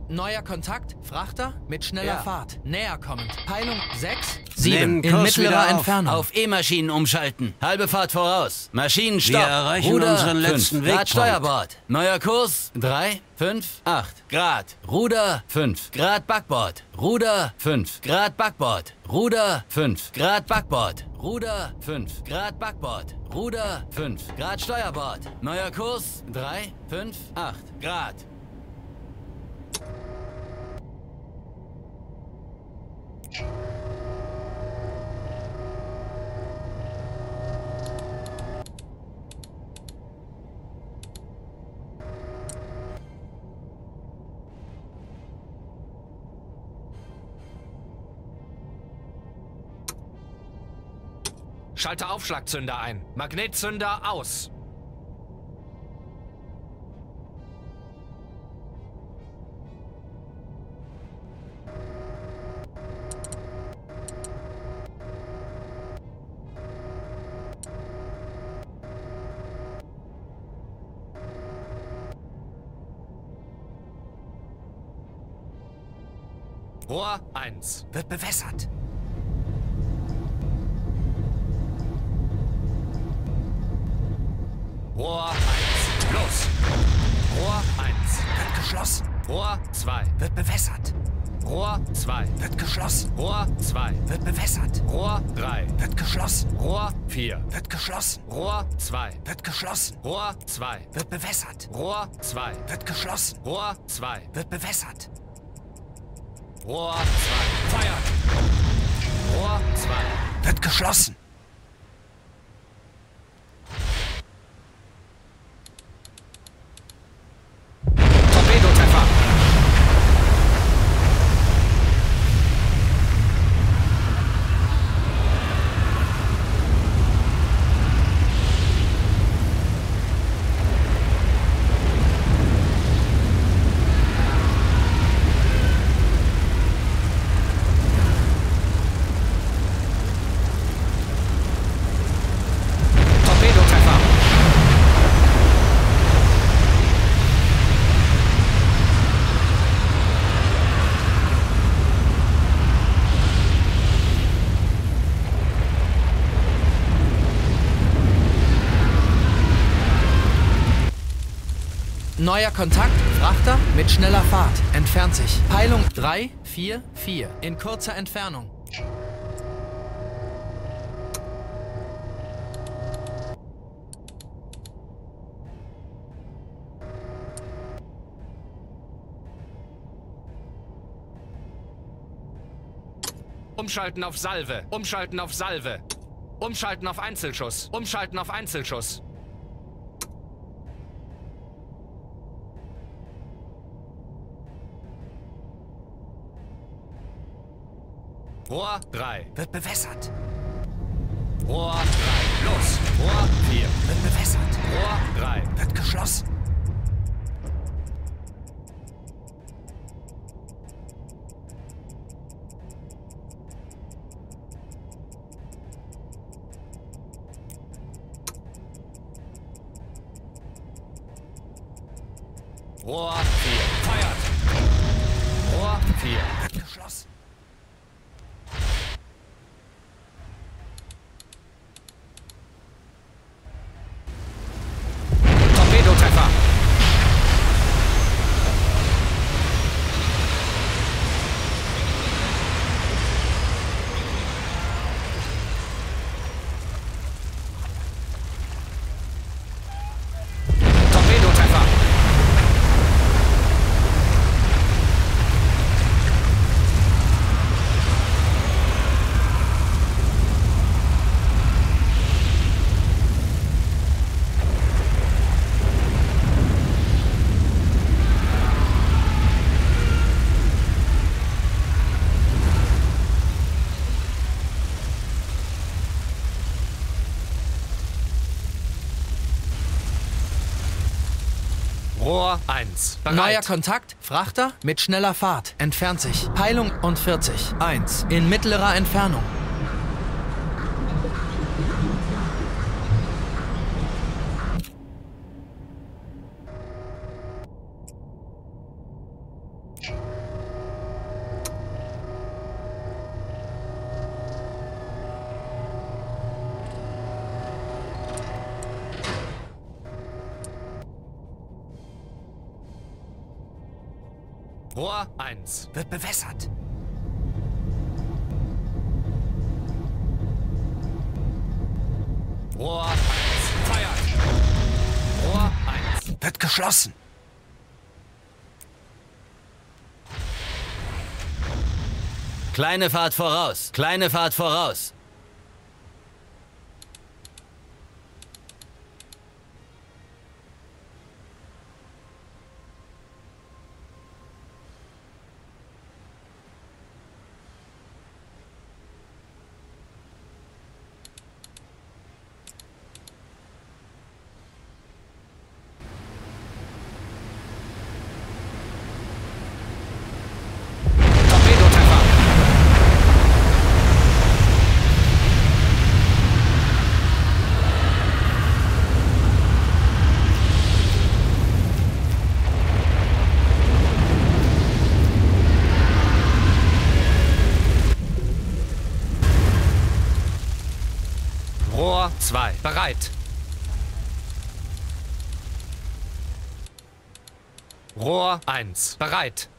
Neuer Kontakt, Frachter mit schneller Fahrt. Näher kommend. Peilung 6, 7. Nehmen In Kurs mittlerer wieder auf. Entfernung. Auf E-Maschinen umschalten. Halbe Fahrt voraus. Maschinen Wir stopp. erreichen Ruder unseren 5 letzten Grad Wegpunkt. Steuerbord. Neuer Kurs 3, 5, 8 Grad. Ruder 5 Grad Backbord. Ruder 5 Grad Backbord. Ruder 5 Grad Backbord. Ruder 5 Grad Backbord. Ruder 5 Grad Steuerbord. Neuer Kurs 3, 5, 8 Grad. Schalte Aufschlagzünder ein. Magnetzünder aus. Rohr 1 wird bewässert. Rohr 1, los! Rohr 1 wird geschlossen. Rohr 2 wird bewässert. Rohr 2 wird geschlossen. Rohr 2 wird bewässert. Rohr 3 wird geschlossen. Rohr 4 wird geschlossen. Rohr 2 wird geschlossen. Rohr 2 wird bewässert. Rohr 2 wird geschlossen. Rohr 2 wird bewässert. Rohr 2 feuert. Rohr 2 wird geschlossen. Torpedotreffer. Torpedotreffer. Neuer Kontakt, Frachter mit schneller Fahrt. Entfernt sich. Peilung 3, 4, 4. In kurzer Entfernung. Umschalten auf Salve. Umschalten auf Salve. Umschalten auf Einzelschuss. Umschalten auf Einzelschuss. Rohr 3 wird bewässert. Rohr 3, los. Rohr 4 wird bewässert. Rohr 3 wird geschlossen. Rohr 4 feuert. Rohr 4 wird geschlossen. Torpedotreffer. Torpedotreffer. Rohr 1. Bereit. Neuer Kontakt, Frachter mit schneller Fahrt. Entfernt sich. Peilung und 40. 1. In mittlerer Entfernung. Rohr 1 wird bewässert. Rohr 1 feiert. Rohr 1 wird geschlossen. Kleine Fahrt voraus. Kleine Fahrt voraus. Rohr 2 bereit. Rohr 1 bereit.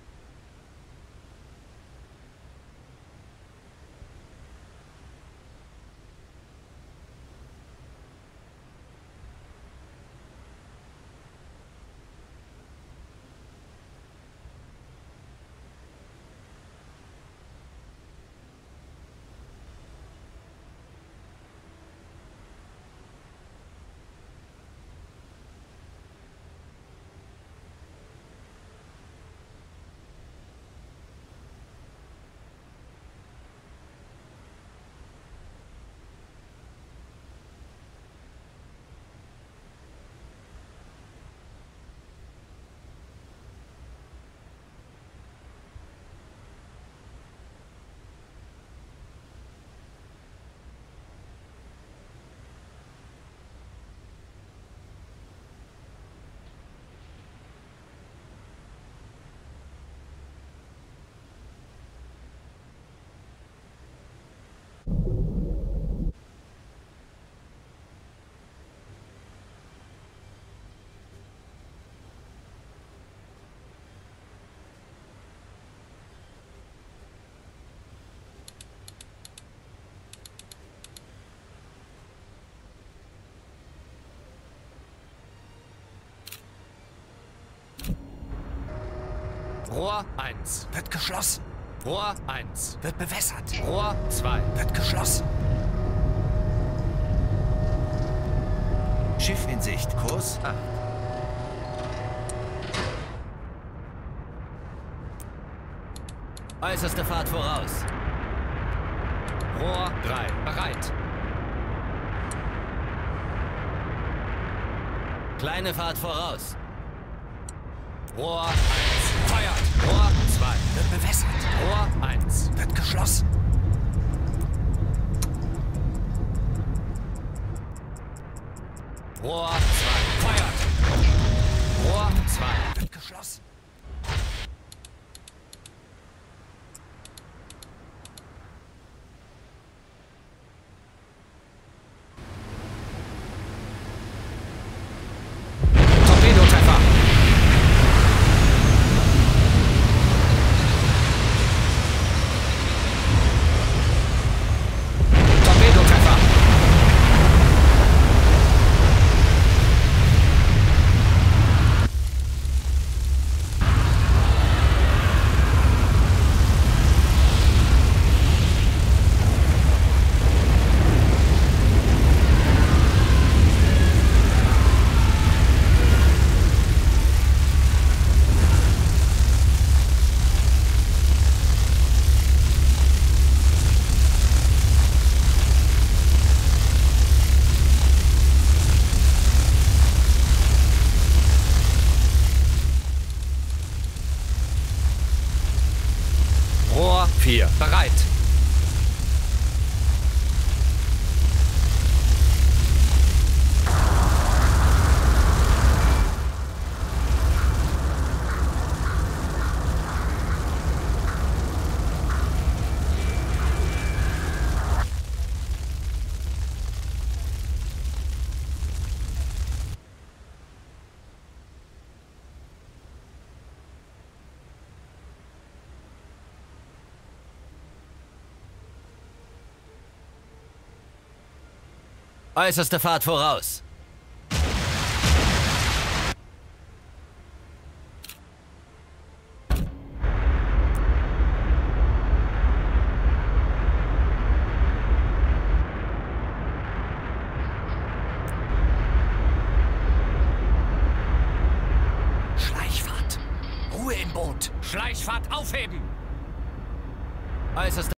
Rohr 1 wird geschlossen. Rohr 1 wird bewässert. Rohr 2 wird geschlossen. Schiff in Sicht. Kurs 8. Äußerste Fahrt voraus. Rohr 3 bereit. Kleine Fahrt voraus. Rohr 1 feiert. Rohr 2 wird bewässert. Rohr 1 wird geschlossen. Rohr 2 feiert. Rohr 2 wird geschlossen. Torpedotreffer. Torpedotreffer. Rohr 4 bereit. Äußerste Fahrt voraus. Schleichfahrt. Ruhe im Boot. Schleichfahrt aufheben. Äußerste